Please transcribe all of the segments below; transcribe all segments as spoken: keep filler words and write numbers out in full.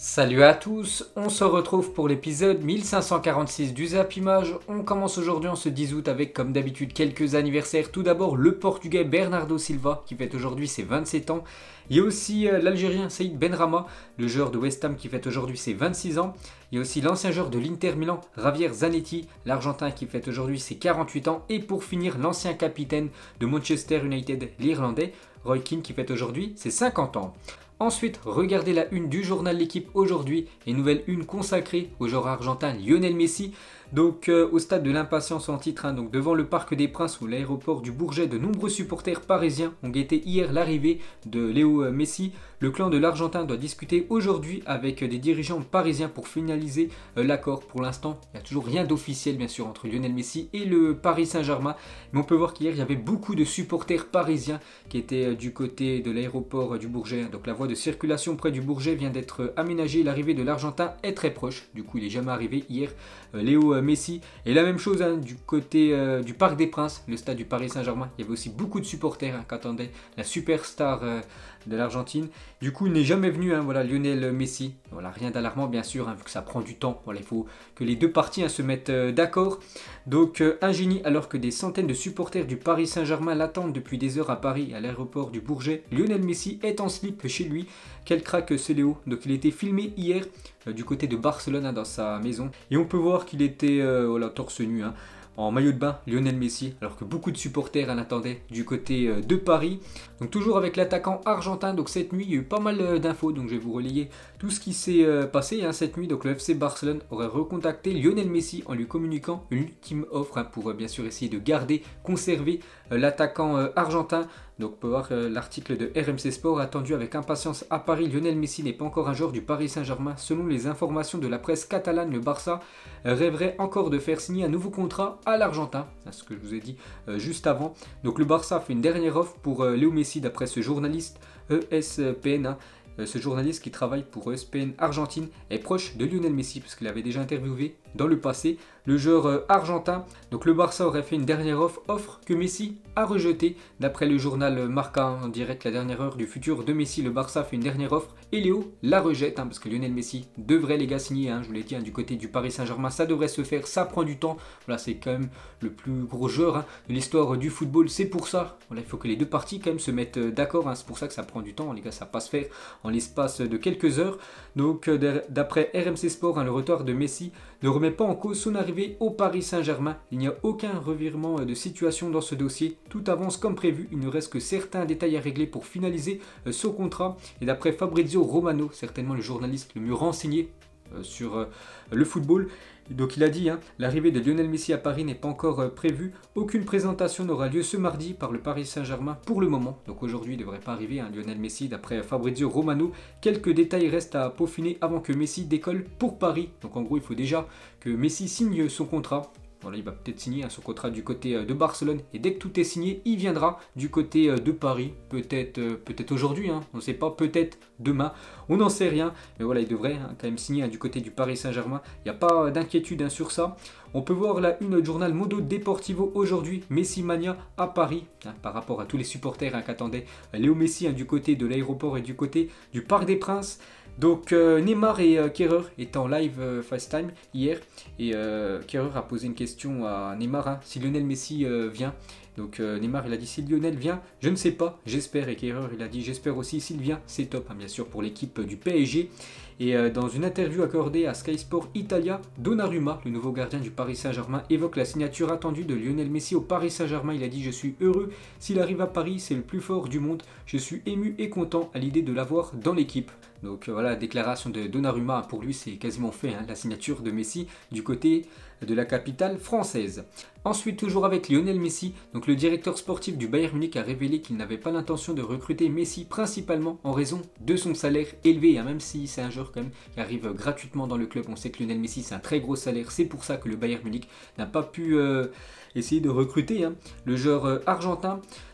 Salut à tous, on se retrouve pour l'épisode mille cinq cent quarante-six du Zap Image. On commence aujourd'hui en ce dix août avec comme d'habitude quelques anniversaires. Tout d'abord le portugais Bernardo Silva qui fête aujourd'hui ses vingt-sept ans. Il y a aussi euh, l'Algérien Saïd Benrahma, le joueur de West Ham qui fête aujourd'hui ses vingt-six ans. Il y a aussi l'ancien joueur de l'Inter Milan, Javier Zanetti, l'Argentin qui fête aujourd'hui ses quarante-huit ans. Et pour finir, l'ancien capitaine de Manchester United, l'Irlandais, Roy Keane qui fête aujourd'hui ses cinquante ans. Ensuite, regardez la une du journal L'équipe aujourd'hui et nouvelle une consacrée au joueur argentin Lionel Messi. Donc euh, au stade de l'impatience en titre, hein, donc devant le Parc des Princes ou l'aéroport du Bourget, de nombreux supporters parisiens ont guetté hier l'arrivée de Léo Messi. Le clan de l'Argentin doit discuter aujourd'hui avec des dirigeants parisiens pour finaliser euh, l'accord. Pour l'instant, il n'y a toujours rien d'officiel bien sûr entre Lionel Messi et le Paris Saint-Germain. Mais on peut voir qu'hier il y avait beaucoup de supporters parisiens qui étaient euh, du côté de l'aéroport euh, du Bourget. Donc la voie de circulation près du Bourget vient d'être euh, aménagée. L'arrivée de l'Argentin est très proche. Du coup, il n'est jamais arrivé hier. Euh, Léo euh, Messi. Et la même chose hein, du côté euh, du Parc des Princes, le stade du Paris Saint-Germain. Il y avait aussi beaucoup de supporters hein, qui attendaient la superstar euh, de l'Argentine. Du coup, il n'est jamais venu, hein, voilà, Lionel Messi. Voilà, rien d'alarmant bien sûr, hein, vu que ça prend du temps. Voilà, il faut que les deux parties hein, se mettent euh, d'accord. Donc, euh, un génie, alors que des centaines de supporters du Paris Saint-Germain l'attendent depuis des heures à Paris, à l'aéroport du Bourget. Lionel Messi est en slip chez lui. Quel crack ce Léo. Donc, il a été filmé hier euh, du côté de Barcelone, hein, dans sa maison. Et on peut voir qu'il était euh, voilà, torse nu, hein, en maillot de bain, Lionel Messi, alors que beaucoup de supporters en attendaient du côté euh, de Paris. Donc toujours avec l'attaquant argentin, donc cette nuit il y a eu pas mal euh, d'infos, donc je vais vous relayer tout ce qui s'est euh, passé hein, cette nuit. Donc le F C Barcelone aurait recontacté Lionel Messi en lui communiquant une ultime offre hein, pour euh, bien sûr essayer de garder, conserver euh, l'attaquant euh, argentin. Donc, on peut voir euh, l'article de R M C Sport attendu avec impatience à Paris. Lionel Messi n'est pas encore un joueur du Paris Saint-Germain. Selon les informations de la presse catalane, le Barça euh, rêverait encore de faire signer un nouveau contrat à l'Argentin. C'est ce que je vous ai dit euh, juste avant. Donc, le Barça fait une dernière offre pour euh, Léo Messi d'après ce journaliste E S P N. Hein. Euh, ce journaliste qui travaille pour E S P N Argentine est proche de Lionel Messi parce qu'il avait déjà interviewé dans le passé le joueur euh, argentin. Donc le Barça aurait fait une dernière offre, offre que Messi a rejetée. D'après le journal Marca en direct, la dernière heure du futur de Messi, le Barça fait une dernière offre et Léo la rejette hein, parce que Lionel Messi devrait les gars signer. Hein, je vous l'ai dit, hein, du côté du Paris Saint-Germain, ça devrait se faire, ça prend du temps. Voilà, c'est quand même le plus gros joueur hein, de l'histoire du football. C'est pour ça, voilà, il faut que les deux parties quand même se mettent euh, d'accord. Hein, c'est pour ça que ça prend du temps, les gars, ça va pas se faire en l'espace de quelques heures. Donc euh, d'après R M C Sport, hein, le retard de Messi ne remet pas en cause son arrivée au Paris Saint-Germain. Il n'y a aucun revirement de situation dans ce dossier. Tout avance comme prévu. Il ne reste que certains détails à régler pour finaliser son contrat. Et d'après Fabrizio Romano, certainement le journaliste le mieux renseigné sur le football, donc il a dit, hein, l'arrivée de Lionel Messi à Paris n'est pas encore euh, prévue. Aucune présentation n'aura lieu ce mardi par le Paris Saint-Germain pour le moment. Donc aujourd'hui il ne devrait pas arriver hein, Lionel Messi d'après Fabrizio Romano. Quelques détails restent à peaufiner avant que Messi décolle pour Paris. Donc en gros il faut déjà que Messi signe son contrat. Voilà, il va peut-être signer hein, son contrat du côté euh, de Barcelone. Et dès que tout est signé, il viendra du côté euh, de Paris. Peut-être euh, peut-être aujourd'hui, hein, on ne sait pas, peut-être demain. On n'en sait rien. Mais voilà, il devrait hein, quand même signer hein, du côté du Paris Saint-Germain. Il n'y a pas euh, d'inquiétude hein, sur ça. On peut voir la une du journal Mundo Deportivo aujourd'hui. Messi Mania à Paris. Hein, par rapport à tous les supporters hein, qu'attendait Léo Messi hein, du côté de l'aéroport et du côté du Parc des Princes. Donc euh, Neymar et euh, Kehrer étaient en live euh, FaceTime hier et euh, Kehrer a posé une question à Neymar hein, si Lionel Messi euh, vient. Donc euh, Neymar il a dit si Lionel vient, je ne sais pas, j'espère. Et Kehrer il a dit j'espère aussi s'il vient, c'est top hein, bien sûr pour l'équipe du P S G. Et euh, dans une interview accordée à Sky Sport Italia, Donnarumma, le nouveau gardien du Paris Saint-Germain, évoque la signature attendue de Lionel Messi au Paris Saint-Germain. Il a dit je suis heureux, s'il arrive à Paris c'est le plus fort du monde, je suis ému et content à l'idée de l'avoir dans l'équipe. Donc euh, voilà, la déclaration de Donnarumma, pour lui c'est quasiment fait, hein, la signature de Messi du côté de la capitale française. Ensuite, toujours avec Lionel Messi, donc le directeur sportif du Bayern Munich a révélé qu'il n'avait pas l'intention de recruter Messi principalement en raison de son salaire élevé, hein, même si c'est un joueur quand même qui arrive gratuitement dans le club. On sait que Lionel Messi c'est un très gros salaire, c'est pour ça que le Bayern Munich n'a pas pu euh, essayer de recruter hein, le joueur euh, argentin.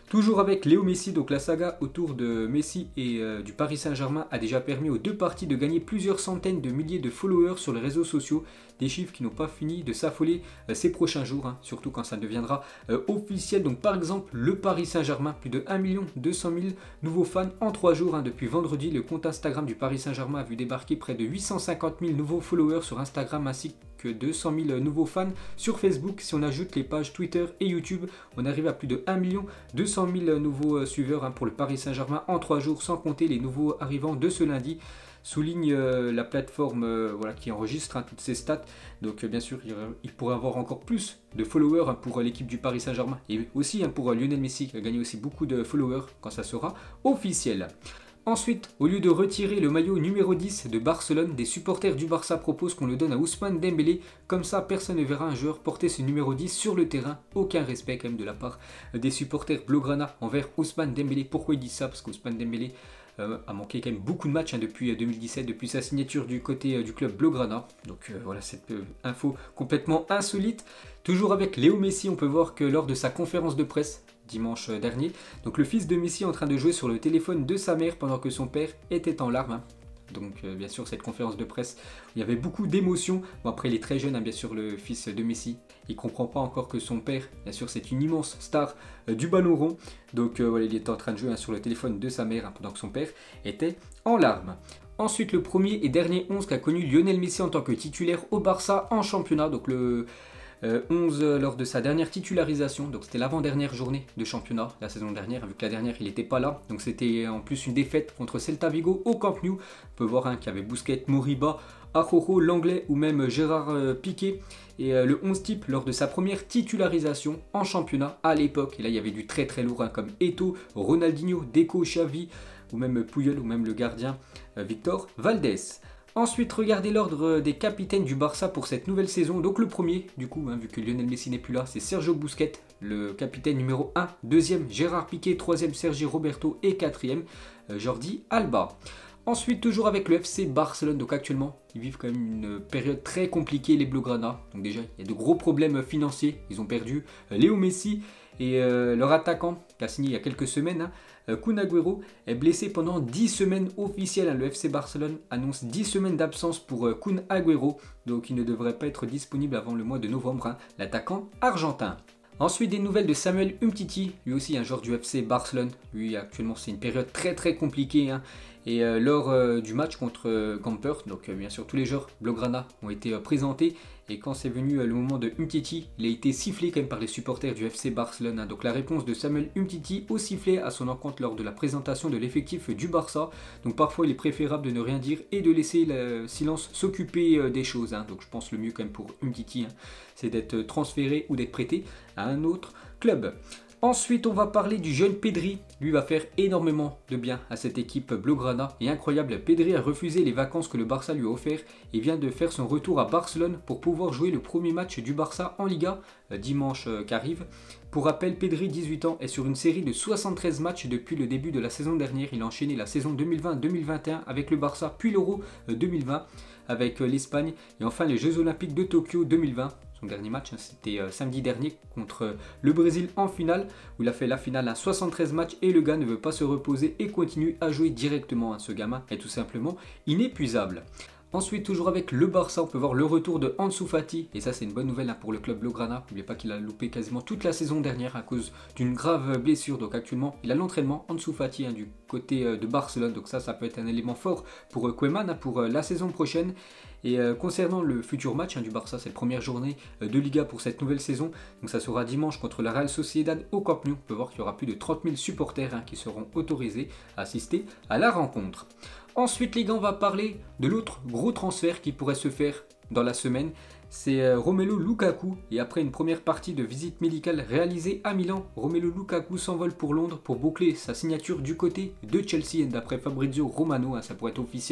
Toujours avec Léo Messi, donc la saga autour de Messi et euh, du Paris Saint-Germain a déjà permis aux deux parties de gagner plusieurs centaines de milliers de followers sur les réseaux sociaux, des chiffres qui n'ont pas fini de s'affoler euh, ces prochains jours, hein, surtout quand ça deviendra euh, officiel. Donc par exemple le Paris Saint-Germain, plus de un million deux cent mille nouveaux fans en trois jours, hein, depuis vendredi. Le compte Instagram du Paris Saint-Germain a vu débarquer près de huit cent cinquante mille nouveaux followers sur Instagram ainsi que deux cent mille nouveaux fans sur Facebook. Si on ajoute les pages Twitter et YouTube, on arrive à plus de un million deux cent mille nouveaux suiveurs hein, pour le Paris Saint-Germain en trois jours, sans compter les nouveaux arrivants de ce lundi. Souligne euh, la plateforme euh, voilà, qui enregistre hein, toutes ces stats. Donc euh, bien sûr, il, il pourrait avoir encore plus de followers hein, pour euh, l'équipe du Paris Saint-Germain. Et aussi hein, pour euh, Lionel Messi qui a gagné aussi beaucoup de followers quand ça sera officiel. Ensuite, au lieu de retirer le maillot numéro dix de Barcelone, des supporters du Barça proposent qu'on le donne à Ousmane Dembélé. Comme ça, personne ne verra un joueur porter ce numéro dix sur le terrain. Aucun respect quand même de la part des supporters blaugrana envers Ousmane Dembélé. Pourquoi ils disent ça? Parce qu'Ousmane Dembélé euh, a manqué quand même beaucoup de matchs hein, depuis deux mille dix-sept, depuis sa signature du côté euh, du club blaugrana. Donc euh, voilà cette euh, info complètement insolite. Toujours avec Léo Messi, on peut voir que lors de sa conférence de presse dimanche dernier, donc le fils de Messi est en train de jouer sur le téléphone de sa mère pendant que son père était en larmes. Hein. Donc euh, bien sûr cette conférence de presse, il y avait beaucoup d'émotions. Bon, après il est très jeune, hein, bien sûr le fils de Messi, il comprend pas encore que son père, bien sûr c'est une immense star euh, du ballon rond. Donc euh, voilà, il était en train de jouer hein, sur le téléphone de sa mère hein, pendant que son père était en larmes. Ensuite le premier et dernier onze qu'a connu Lionel Messi en tant que titulaire au Barça en championnat, donc le Euh, onze euh, lors de sa dernière titularisation, donc c'était l'avant-dernière journée de championnat la saison dernière, vu que la dernière il n'était pas là, donc c'était en plus une défaite contre Celta Vigo au Camp Nou. On peut voir hein, qu'il y avait Busquets, Moriba, Araujo, Langlais ou même Gérard euh, Piqué. Et euh, le onze type lors de sa première titularisation en championnat à l'époque, et là il y avait du très très lourd hein, comme Eto'o, Ronaldinho, Deco, Xavi ou même Puyol ou même le gardien euh, Victor Valdés. Ensuite, regardez l'ordre des capitaines du Barça pour cette nouvelle saison. Donc le premier, du coup, hein, vu que Lionel Messi n'est plus là, c'est Sergio Busquets, le capitaine numéro un. Deuxième, Gérard Piqué. Troisième, Sergi Roberto. Et quatrième, euh, Jordi Alba. Ensuite, toujours avec le F C Barcelone. Donc actuellement, ils vivent quand même une période très compliquée, les Blaugrana. Donc déjà, il y a de gros problèmes financiers. Ils ont perdu euh, Léo Messi et euh, leur attaquant, qui a signé il y a quelques semaines, hein, Kun Agüero, est blessé pendant dix semaines officielles. Le F C Barcelone annonce dix semaines d'absence pour Kun Agüero, donc il ne devrait pas être disponible avant le mois de novembre, hein, l'attaquant argentin. Ensuite, des nouvelles de Samuel Umtiti, lui aussi un joueur du F C Barcelone. Lui, actuellement, c'est une période très très compliquée. Hein. Et euh, lors euh, du match contre euh, Camper, donc euh, bien sûr tous les joueurs Blaugrana ont été euh, présentés. Et quand c'est venu euh, le moment de Umtiti, il a été sifflé quand même par les supporters du F C Barcelone. Hein. Donc la réponse de Samuel Umtiti au sifflet à son encontre lors de la présentation de l'effectif du Barça. Donc parfois il est préférable de ne rien dire et de laisser le silence s'occuper euh, des choses. Hein. Donc je pense le mieux quand même pour Umtiti, hein, c'est d'être transféré ou d'être prêté à un autre club. Ensuite, on va parler du jeune Pedri. Lui va faire énormément de bien à cette équipe Blaugrana. Et incroyable, Pedri a refusé les vacances que le Barça lui a offertes et vient de faire son retour à Barcelone pour pouvoir jouer le premier match du Barça en Liga euh, dimanche euh, qu'arrive. Pour rappel, Pedri, dix-huit ans, est sur une série de soixante-treize matchs depuis le début de la saison dernière. Il a enchaîné la saison deux mille vingt deux mille vingt et un avec le Barça, puis l'Euro deux mille vingt avec euh, l'Espagne et enfin les Jeux Olympiques de Tokyo deux mille vingt. Son dernier match, hein, c'était euh, samedi dernier contre euh, le Brésil en finale, où il a fait la finale à soixante-treize matchs et le gars ne veut pas se reposer et continue à jouer directement. Hein. Ce gamin est tout simplement inépuisable. Ensuite, toujours avec le Barça, on peut voir le retour de Ansu Fati. Et ça, c'est une bonne nouvelle hein, pour le club Blaugrana. N'oubliez pas qu'il a loupé quasiment toute la saison dernière à cause d'une grave blessure. Donc actuellement, il a l'entraînement Ansu Fati hein, du côté euh, de Barcelone. Donc ça, ça peut être un élément fort pour euh, Koeman hein, pour euh, la saison prochaine. Et euh, concernant le futur match hein, du Barça, c'est la première journée euh, de Liga pour cette nouvelle saison. Donc ça sera dimanche contre la Real Sociedad au Camp Nou. On peut voir qu'il y aura plus de trente mille supporters hein, qui seront autorisés à assister à la rencontre. Ensuite, les gars, on va parler de l'autre gros transfert qui pourrait se faire dans la semaine. C'est euh, Romelu Lukaku. Et après une première partie de visite médicale réalisée à Milan, Romelu Lukaku s'envole pour Londres pour boucler sa signature du côté de Chelsea. D'après Fabrizio Romano, hein, ça pourrait être officiel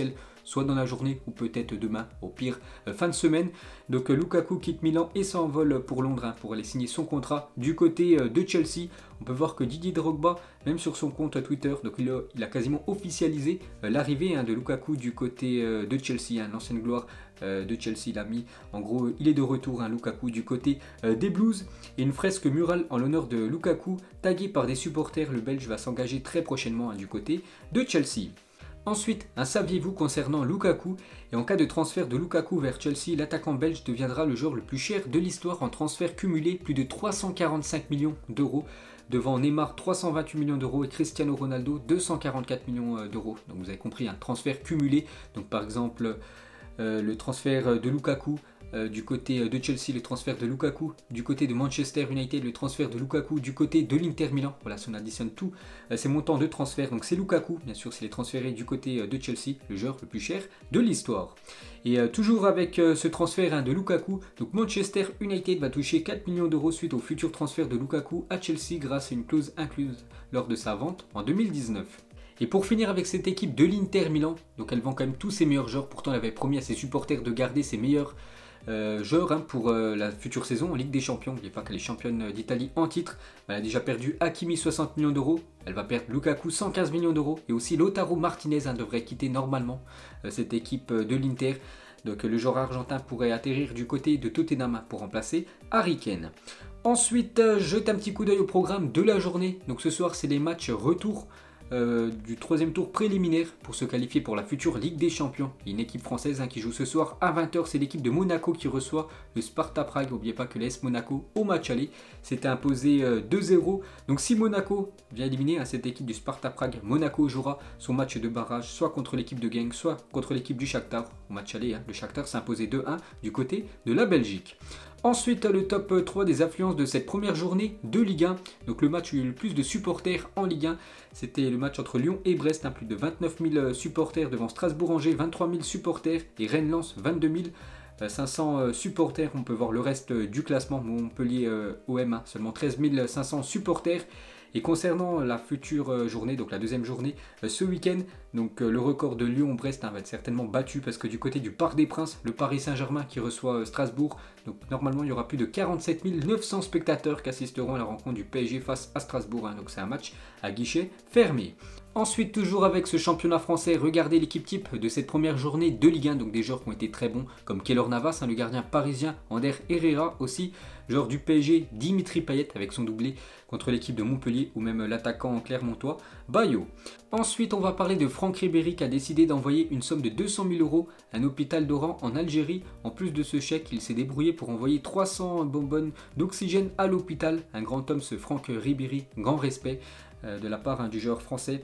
soit dans la journée ou peut-être demain, au pire euh, fin de semaine. Donc euh, Lukaku quitte Milan et s'envole pour Londres hein, pour aller signer son contrat. Du côté euh, de Chelsea, on peut voir que Didier Drogba, même sur son compte Twitter, donc il a, il a quasiment officialisé euh, l'arrivée hein, de Lukaku du côté euh, de Chelsea, hein, l'ancienne gloire euh, de Chelsea. Il a mis, en gros, il est de retour, hein, Lukaku du côté euh, des Blues. Et une fresque murale en l'honneur de Lukaku, taguée par des supporters. Le Belge va s'engager très prochainement hein, du côté de Chelsea. Ensuite, un saviez-vous concernant Lukaku? Et en cas de transfert de Lukaku vers Chelsea, l'attaquant belge deviendra le joueur le plus cher de l'histoire en transfert cumulé, plus de trois cent quarante-cinq millions d'euros, devant Neymar trois cent vingt-huit millions d'euros et Cristiano Ronaldo deux cent quarante-quatre millions d'euros. Donc vous avez compris, un transfert cumulé. Donc par exemple, euh, le transfert de Lukaku Euh, du côté de Chelsea, le transfert de Lukaku, du côté de Manchester United, le transfert de Lukaku, du côté de l'Inter Milan. Voilà, si on additionne tous euh, ces montants de transfert, donc c'est Lukaku, bien sûr, s'il est transféré du côté euh, de Chelsea, le joueur le plus cher de l'histoire. Et euh, toujours avec euh, ce transfert hein, de Lukaku, donc Manchester United va toucher quatre millions d'euros suite au futur transfert de Lukaku à Chelsea grâce à une clause incluse lors de sa vente en deux mille dix-neuf. Et pour finir avec cette équipe de l'Inter Milan, donc elle vend quand même tous ses meilleurs joueurs, pourtant elle avait promis à ses supporters de garder ses meilleurs Euh, joueur hein, pour euh, la future saison en Ligue des Champions. N'oubliez pas qu'elle est championne d'Italie en titre. Elle a déjà perdu Hakimi soixante millions d'euros. Elle va perdre Lukaku cent quinze millions d'euros. Et aussi Lautaro Martinez hein, devrait quitter normalement euh, cette équipe de l'Inter. Donc le joueur argentin pourrait atterrir du côté de Tottenham pour remplacer Harry Kane. Ensuite, euh, jete un petit coup d'œil au programme de la journée. Donc ce soir, c'est les matchs retour. Euh, du troisième tour préliminaire pour se qualifier pour la future Ligue des Champions. Il y a une équipe française hein, qui joue ce soir à vingt heures, c'est l'équipe de Monaco qui reçoit le Sparta Prague. N'oubliez pas que l'A S Monaco au match aller s'était imposé euh, deux zéro. Donc si Monaco vient éliminer hein, cette équipe du Sparta Prague, Monaco jouera son match de barrage soit contre l'équipe de Genk, soit contre l'équipe du Shakhtar. Au match aller, hein, le Shakhtar s'est imposé deux un du côté de la Belgique. Ensuite, le top trois des affluences de cette première journée de Ligue un. Donc le match où il y a eu le plus de supporters en Ligue un, c'était le match entre Lyon et Brest. Hein, plus de vingt-neuf mille supporters devant Strasbourg-Angers, vingt-trois mille supporters et Rennes-Lens, vingt-deux mille cinq cents supporters. On peut voir le reste du classement. Montpellier-O M, hein, seulement treize mille cinq cents supporters. Et concernant la future journée, donc la deuxième journée, ce week-end, donc le record de Lyon-Brest hein, va être certainement battu parce que du côté du Parc des Princes, le Paris Saint-Germain qui reçoit Strasbourg, donc normalement il y aura plus de quarante-sept mille neuf cents spectateurs qui assisteront à la rencontre du P S G face à Strasbourg. Hein, donc c'est un match à guichet fermé. Ensuite, toujours avec ce championnat français, regardez l'équipe type de cette première journée de Ligue un, donc des joueurs qui ont été très bons, comme Keylor Navas, hein, le gardien parisien, Ander Herrera aussi, joueur du P S G, Dimitri Payet avec son doublé contre l'équipe de Montpellier, ou même l'attaquant clermontois, Bayo. Ensuite, on va parler de Franck Ribéry qui a décidé d'envoyer une somme de deux cent mille euros à un hôpital d'Oran en Algérie. En plus de ce chèque, il s'est débrouillé pour envoyer trois cents bonbonnes d'oxygène à l'hôpital. Un grand homme, ce Franck Ribéry, grand respect euh, de la part hein, du joueur français.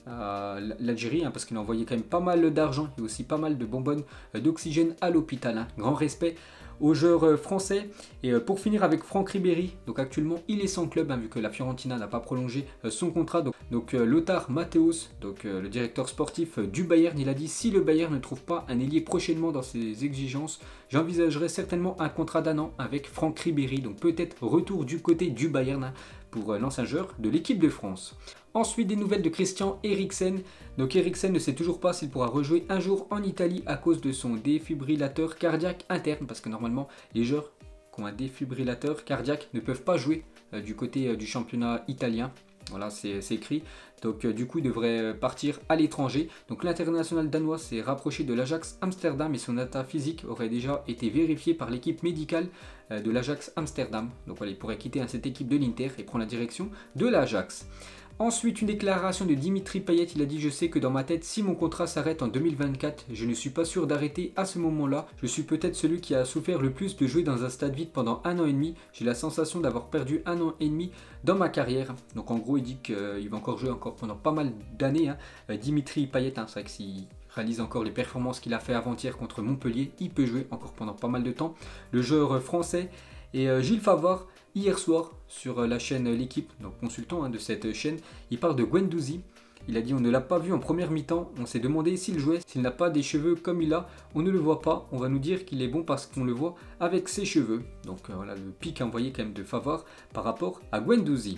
À l'Algérie hein, parce qu'il a envoyé quand même pas mal d'argent et aussi pas mal de bonbonnes d'oxygène à l'hôpital. Hein. Grand respect aux joueurs français. Et pour finir avec Franck Ribéry, donc actuellement il est sans club hein, vu que la Fiorentina n'a pas prolongé son contrat. Donc, donc Lothar Matthäus, donc le directeur sportif du Bayern, il a dit: si le Bayern ne trouve pas un ailier prochainement dans ses exigences, j'envisagerai certainement un contrat d'un an avec Franck Ribéry. Donc peut-être retour du côté du Bayern hein, pour l'ancien joueur de l'équipe de France. Ensuite, des nouvelles de Christian Eriksen. Donc Eriksen ne sait toujours pas s'il pourra rejouer un jour en Italie à cause de son défibrillateur cardiaque interne, parce que normalement les joueurs qui ont un défibrillateur cardiaque ne peuvent pas jouer euh, du côté euh, du championnat italien. Voilà, c'est écrit. Donc euh, du coup, il devrait partir à l'étranger. Donc l'international danois s'est rapproché de l'Ajax Amsterdam et son état physique aurait déjà été vérifié par l'équipe médicale euh, de l'Ajax Amsterdam. Donc voilà, il pourrait quitter hein, cette équipe de l'Inter et prendre la direction de l'Ajax. Ensuite, une déclaration de Dimitri Payet, il a dit: je sais que dans ma tête, si mon contrat s'arrête en deux mille vingt-quatre, je ne suis pas sûr d'arrêter à ce moment-là. Je suis peut-être celui qui a souffert le plus de jouer dans un stade vide pendant un an et demi. J'ai la sensation d'avoir perdu un an et demi dans ma carrière. Donc en gros, il dit qu'il va encore jouer encore pendant pas mal d'années. Hein. Dimitri Payet, hein, c'est vrai que s'il réalise encore les performances qu'il a fait avant-hier contre Montpellier, il peut jouer encore pendant pas mal de temps. Le joueur français. Et euh, Gilles Favard, hier soir, sur la chaîne L'équipe, donc consultant hein, de cette chaîne, il parle de Guendouzi. Il a dit: on ne l'a pas vu en première mi-temps, on s'est demandé s'il jouait, s'il n'a pas des cheveux comme il a, on ne le voit pas, on va nous dire qu'il est bon parce qu'on le voit avec ses cheveux. Donc euh, voilà le pic envoyé quand même de Favard par rapport à Guendouzi.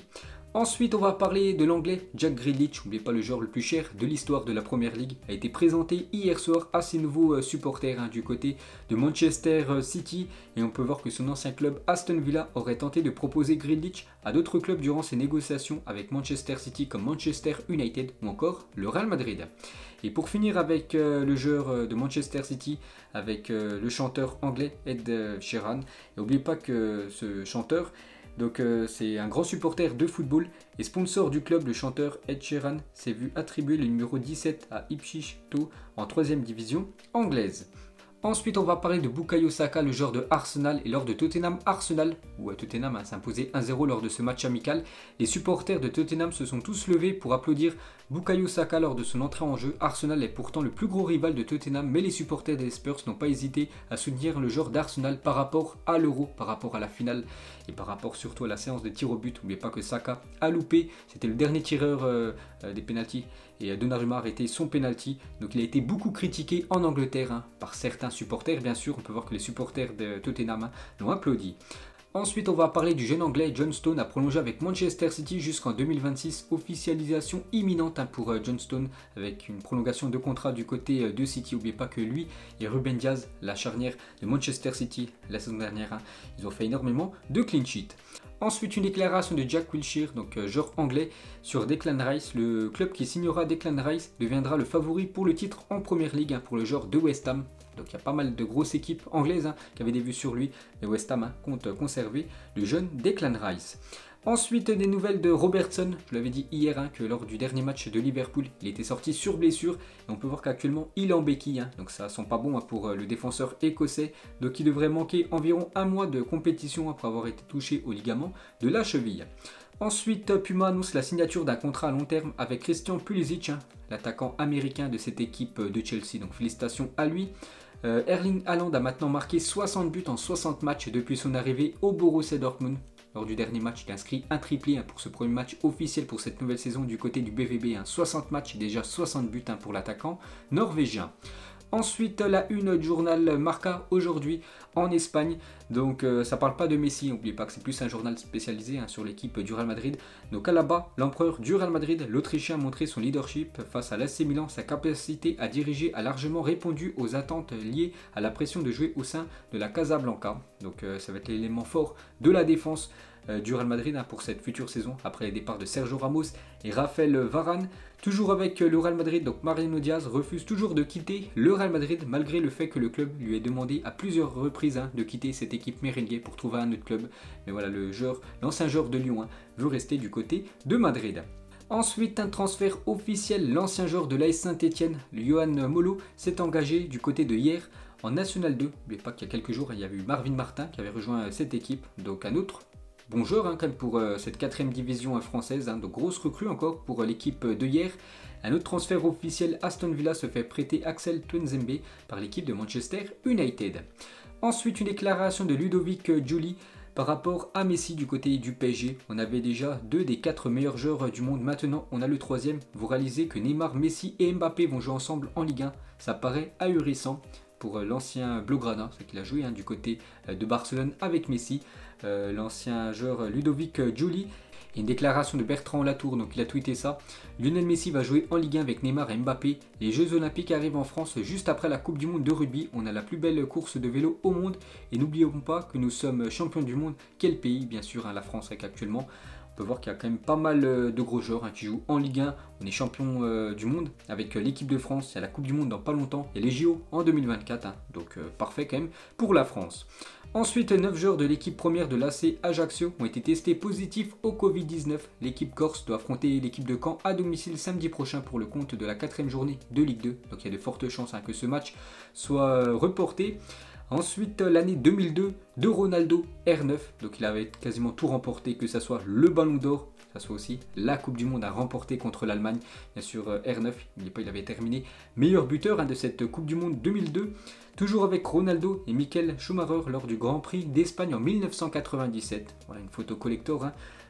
Ensuite, on va parler de l'anglais Jack Grealish, n'oubliez pas le joueur le plus cher de l'histoire de la Première Ligue, a été présenté hier soir à ses nouveaux supporters hein, du côté de Manchester City et on peut voir que son ancien club Aston Villa aurait tenté de proposer Grealish à d'autres clubs durant ses négociations avec Manchester City comme Manchester United ou encore le Real Madrid. Et pour finir avec euh, le joueur de Manchester City, avec euh, le chanteur anglais Ed Sheeran, et n'oubliez pas que ce chanteur Donc euh, c'est un grand supporter de football et sponsor du club, le chanteur Ed Sheeran s'est vu attribuer le numéro dix-sept à Ipswich Town en troisième division anglaise. Ensuite, on va parler de Bukayo Saka, le joueur de Arsenal, et lors de Tottenham-Arsenal, où Tottenham a s'imposé un zéro lors de ce match amical, les supporters de Tottenham se sont tous levés pour applaudir Bukayo Saka lors de son entrée en jeu. Arsenal est pourtant le plus gros rival de Tottenham, mais les supporters des Spurs n'ont pas hésité à soutenir le joueur d'Arsenal par rapport à l'Euro, par rapport à la finale et par rapport surtout à la séance de tir au but. N'oubliez pas que Saka a loupé, c'était le dernier tireur euh, euh, des pénaltys et Donnarumma a arrêté son penalty. Donc il a été beaucoup critiqué en Angleterre hein, par certains supporters, bien sûr. On peut voir que les supporters de Tottenham hein, l'ont applaudi. Ensuite, on va parler du jeune anglais John Stones, a prolongé avec Manchester City jusqu'en deux mille vingt-six. Officialisation imminente hein, pour euh, John Stones avec une prolongation de contrat du côté euh, de City. N'oubliez pas que lui et Ruben Diaz, la charnière de Manchester City la saison dernière, hein, ils ont fait énormément de clean sheet. Ensuite, une déclaration de Jack Wilshere, donc euh, joueur anglais, sur Declan Rice. Le club qui signera Declan Rice deviendra le favori pour le titre en Première Ligue hein, pour le joueur de West Ham. Donc il y a pas mal de grosses équipes anglaises hein, qui avaient des vues sur lui. Mais West Ham hein, compte conserver le jeune Declan Rice. Ensuite, des nouvelles de Robertson. Je l'avais dit hier hein, que lors du dernier match de Liverpool, il était sorti sur blessure. Et on peut voir qu'actuellement, il est en béquille. Hein, donc ça ne sent pas bon hein, pour euh, le défenseur écossais. Donc il devrait manquer environ un mois de compétition après avoir été touché au ligament de la cheville. Ensuite, Puma annonce la signature d'un contrat à long terme avec Christian Pulisic, hein, l'attaquant américain de cette équipe de Chelsea. Donc félicitations à lui. Euh, Erling Haaland a maintenant marqué soixante buts en soixante matchs depuis son arrivée au Borussia Dortmund. Lors du dernier match, il a inscrit un triplé hein, pour ce premier match officiel pour cette nouvelle saison du côté du B V B. Hein, soixante matchs, déjà soixante buts hein, pour l'attaquant norvégien. Ensuite, la une du journal Marca aujourd'hui en Espagne. Donc euh, ça parle pas de Messi, n'oubliez pas que c'est plus un journal spécialisé hein, sur l'équipe du Real Madrid. Donc là-bas, l'empereur du Real Madrid, l'Autrichien, a montré son leadership face à l'A C Milan. Sa capacité à diriger a largement répondu aux attentes liées à la pression de jouer au sein de la Casablanca. Donc euh, ça va être l'élément fort de la défense euh, du Real Madrid hein, pour cette future saison après les départs de Sergio Ramos et Raphaël Varane. Toujours avec le Real Madrid, donc Mariano Diaz refuse toujours de quitter le Real Madrid malgré le fait que le club lui ait demandé à plusieurs reprises hein, de quitter cette équipe merengue pour trouver un autre club. Mais voilà, le joueur, l'ancien joueur de Lyon hein, veut rester du côté de Madrid. Ensuite, un transfert officiel, l'ancien joueur de l'A S Saint-Etienne, Yohan Molo, s'est engagé du côté de hier en National deux. N'oubliez pas qu'il y a quelques jours, il y avait eu Marvin Martin qui avait rejoint cette équipe, donc un autre bon joueur hein, quand même pour euh, cette quatrième division euh, française, hein, donc grosse recrue encore pour euh, l'équipe de hier. Un autre transfert officiel, Aston Villa se fait prêter Axel Tuanzembe par l'équipe de Manchester United. Ensuite, une déclaration de Ludovic Giuli par rapport à Messi du côté du P S G. On avait déjà deux des quatre meilleurs joueurs du monde, maintenant on a le troisième. Vous réalisez que Neymar, Messi et Mbappé vont jouer ensemble en Ligue un, ça paraît ahurissant pour l'ancien Blaugrana, c'est qu'il a joué hein, du côté de Barcelone avec Messi, euh, l'ancien joueur Ludovic Giuli. Et une déclaration de Bertrand Latour, donc il a tweeté ça. Lionel Messi va jouer en Ligue un avec Neymar et Mbappé. Les Jeux Olympiques arrivent en France juste après la Coupe du Monde de rugby. On a la plus belle course de vélo au monde. Et n'oublions pas que nous sommes champions du monde. Quel pays, bien sûr, hein, la France avec actuellement. On peut voir qu'il y a quand même pas mal de gros joueurs hein, qui jouent en Ligue un. On est champion euh, du monde avec euh, l'équipe de France. Il y a la Coupe du Monde dans pas longtemps. Il y a les J O en deux mille vingt-quatre. Hein, donc euh, parfait quand même pour la France. Ensuite, neuf joueurs de l'équipe première de l'A C Ajaccio ont été testés positifs au Covid dix-neuf. L'équipe corse doit affronter l'équipe de Caen à domicile samedi prochain pour le compte de la quatrième journée de Ligue deux. Donc il y a de fortes chances hein, que ce match soit reporté. Ensuite, l'année deux mille deux de Ronaldo R neuf, donc il avait quasiment tout remporté, que ce soit le Ballon d'Or, que ce soit aussi la Coupe du Monde à remporter contre l'Allemagne. Bien sûr, R neuf, il avait terminé meilleur buteur hein, de cette Coupe du Monde deux mille deux. Toujours avec Ronaldo et Michael Schumacher lors du Grand Prix d'Espagne en mille neuf cent quatre-vingt-dix-sept. Voilà une photo collector hein,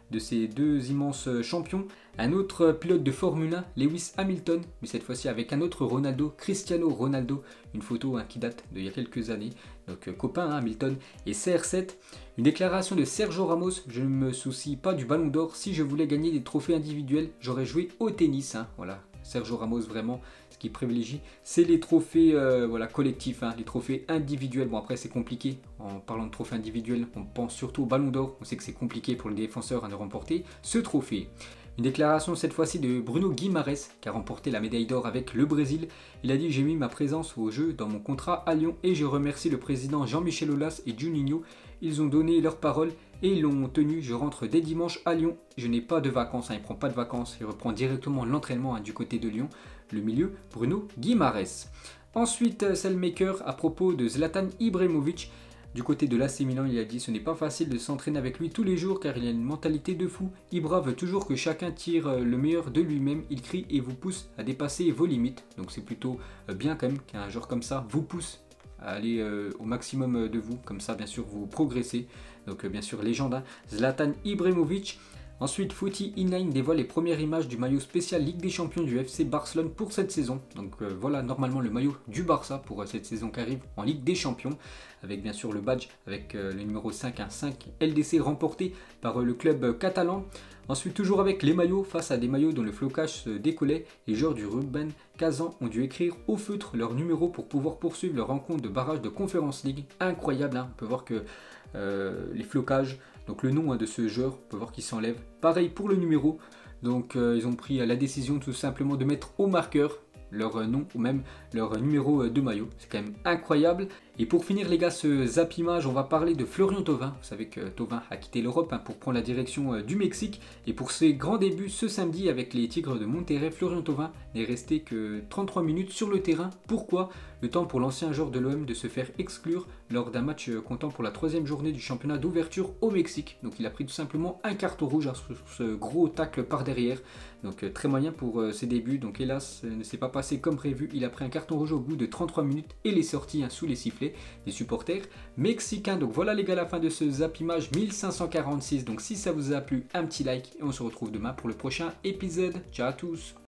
de ces deux immenses champions. Un autre pilote de Formule un, Lewis Hamilton, mais cette fois-ci avec un autre Ronaldo, Cristiano Ronaldo, une photo hein, qui date d'il y a quelques années, donc euh, copain hein, Hamilton, et C R sept. Une déclaration de Sergio Ramos, je ne me soucie pas du ballon d'or, si je voulais gagner des trophées individuels, j'aurais joué au tennis, hein, voilà. Sergio Ramos vraiment, ce qu'il privilégie, c'est les trophées euh, voilà, collectifs, hein, les trophées individuels. Bon après c'est compliqué, en parlant de trophées individuels, on pense surtout au ballon d'or, on sait que c'est compliqué pour le défenseur hein, de remporter ce trophée. Une déclaration cette fois-ci de Bruno Guimarães qui a remporté la médaille d'or avec le Brésil. Il a dit « J'ai mis ma présence au jeu dans mon contrat à Lyon et je remercie le président Jean-Michel Aulas et Juninho. Ils ont donné leur parole et ils l'ont tenu. Je rentre dès dimanche à Lyon. Je n'ai pas de vacances, hein, il ne prend pas de vacances, il reprend directement l'entraînement hein, du côté de Lyon. Le milieu, Bruno Guimarães. Ensuite, Selmaker à propos de Zlatan Ibrahimovic. Du côté de l'A C Milan, il a dit « Ce n'est pas facile de s'entraîner avec lui tous les jours car il a une mentalité de fou. Ibra veut toujours que chacun tire le meilleur de lui-même. Il crie et vous pousse à dépasser vos limites. » Donc c'est plutôt bien quand même qu'un joueur comme ça vous pousse à aller euh, au maximum de vous. Comme ça, bien sûr, vous progressez. Donc euh, bien sûr, légende, hein. Zlatan Ibrahimovic. Ensuite, Footy Inline dévoile les premières images du maillot spécial Ligue des Champions du F C Barcelone pour cette saison. Donc euh, voilà normalement le maillot du Barça pour euh, cette saison qui arrive en Ligue des Champions. Avec bien sûr le badge avec euh, le numéro cinq, un cinq L D C remporté par euh, le club euh, catalan. Ensuite, toujours avec les maillots, face à des maillots dont le flocage se décollait, les joueurs du Ruben Kazan ont dû écrire au feutre leur numéro pour pouvoir poursuivre leur rencontre de barrage de Conference League. Incroyable, hein. On peut voir que euh, les flocages, donc le nom hein, de ce joueur, on peut voir qu'il s'enlève. Pareil pour le numéro, donc euh, ils ont pris la décision tout simplement de mettre au marqueur leur nom ou même leur numéro de maillot. C'est quand même incroyable. Et pour finir les gars, ce Zap Image, on va parler de Florian Thauvin. Vous savez que Thauvin a quitté l'Europe hein, pour prendre la direction du Mexique. Et pour ses grands débuts ce samedi avec les Tigres de Monterrey, Florian Thauvin n'est resté que trente-trois minutes sur le terrain. Pourquoi? Le temps pour l'ancien joueur de l'O M de se faire exclure lors d'un match comptant pour la troisième journée du championnat d'ouverture au Mexique. Donc il a pris tout simplement un carton rouge hein, sur ce gros tacle par derrière. Donc très moyen pour ses débuts. Donc hélas, ça ne s'est pas passé comme prévu. Il a pris un carton rouge au bout de trente-trois minutes et il est sorti hein, sous les sifflets des supporters mexicains. Donc voilà les gars, la fin de ce Zap Image mille cinq cent quarante-six. Donc si ça vous a plu, un petit like et on se retrouve demain pour le prochain épisode. Ciao à tous.